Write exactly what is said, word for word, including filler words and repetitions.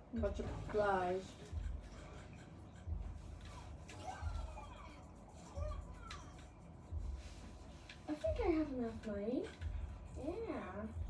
A bunch of flies. I think I have enough money. Yeah.